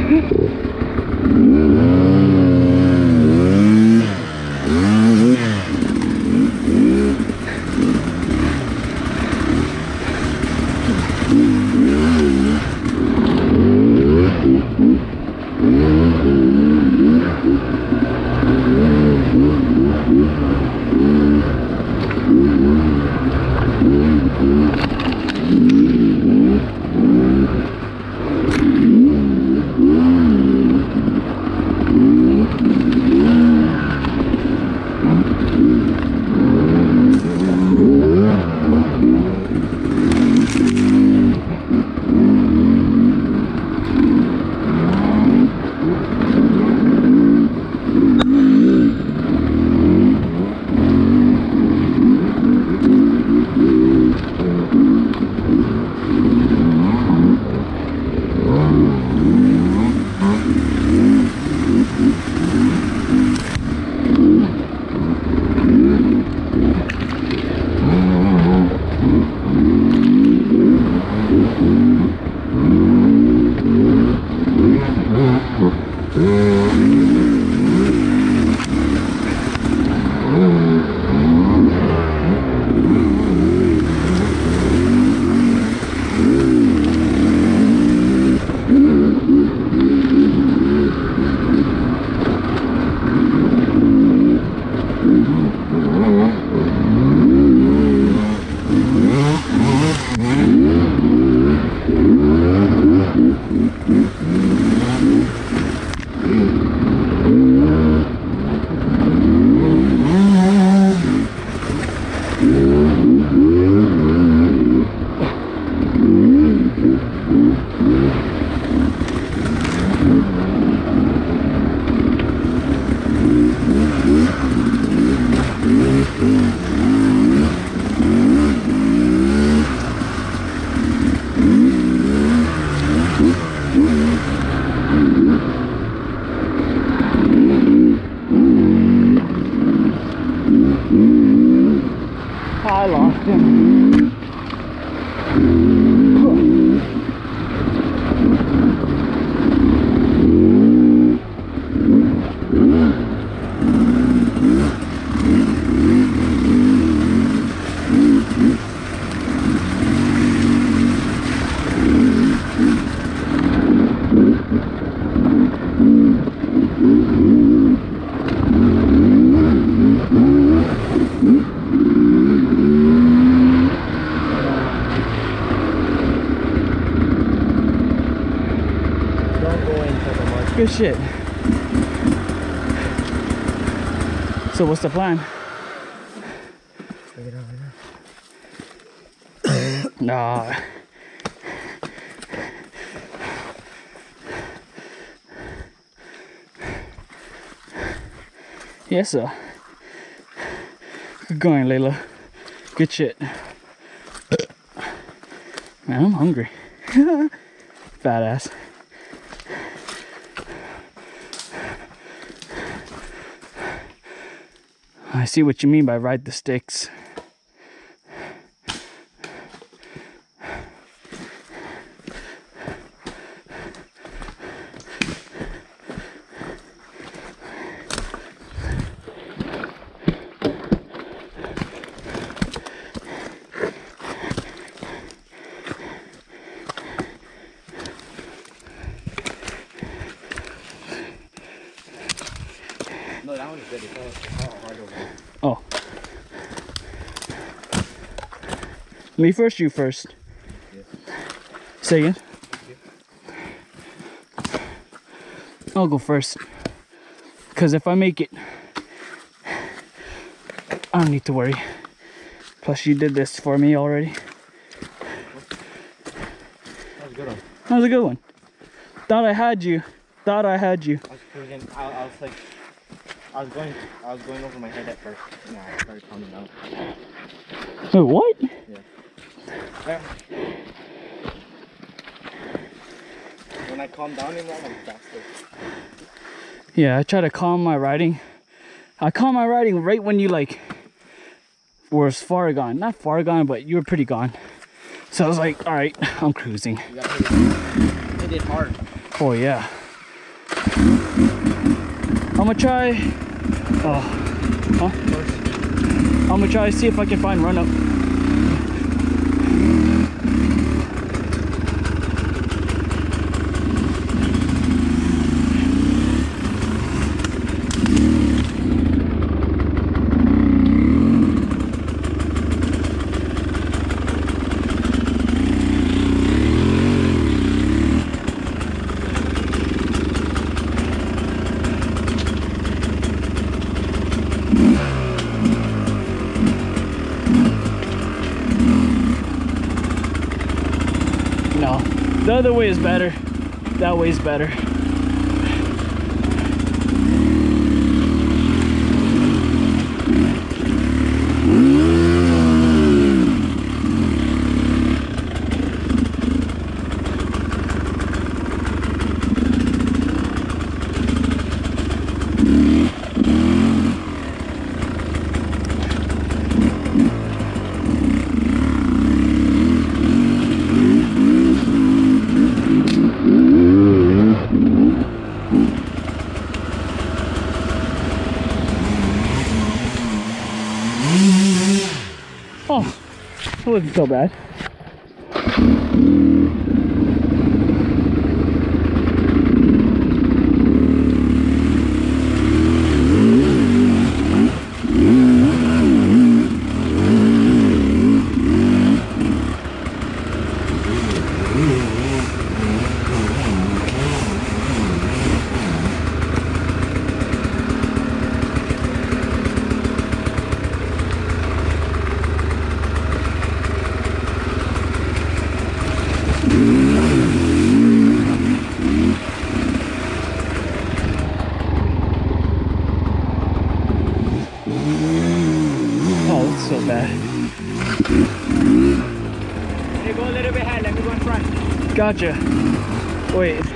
I lost him. Good shit. So what's the plan? Take it over there. Nah. Yes, sir. Good going, Layla. Good shit. Man, I'm hungry. Badass. I see what you mean by ride the sticks. No, that one is good. It's all hard over there. Oh. Me first, you first. Yes. Say again. Okay. I'll go first. Because if I make it, I don't need to worry. Plus you did this for me already. That was a good one. That was a good one. Thought I had you. Thought I had you. I was cruising. I was like, I was going over my head at first. Nah, I started calming down. Wait, what? Yeah. When I calm down in that, I'm faster. Yeah, I try to calm my riding. I calm my riding right when you like were far gone. Not far gone, but you were pretty gone. So I was like, all right, I'm cruising. You got hit it hard. Oh yeah. I'm gonna try. Oh, huh? I'm gonna try to see if I can find run up. No, the other way is better. That way is better. Oh, it wasn't so bad. Oh, it's so bad. You go a little bit ahead, let me go in front. Gotcha. Wait.